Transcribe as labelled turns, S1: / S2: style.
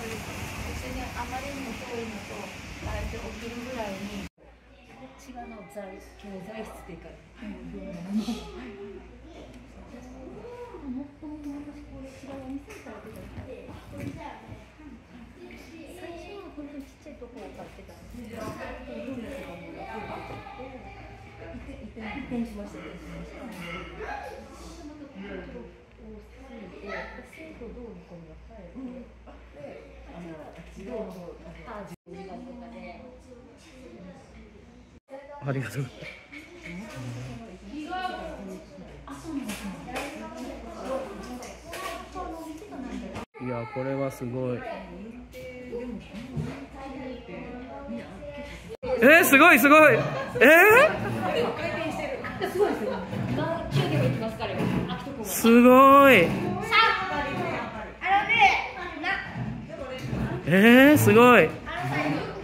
S1: 別にあまりにも遠いのと、あえて起きるぐらいに。こっち側の教材室っていうか、もっともと私これ違うお店から出たので、最初は本当にちっちゃいところを買ってたんですけど、ルームとかも移転しました。いろいろ多すぎて、生徒どうにこうには帰って、自動の時間とかで。
S2: ありがとう。いや、これはすごい。すごいすごい。すごい。すごい。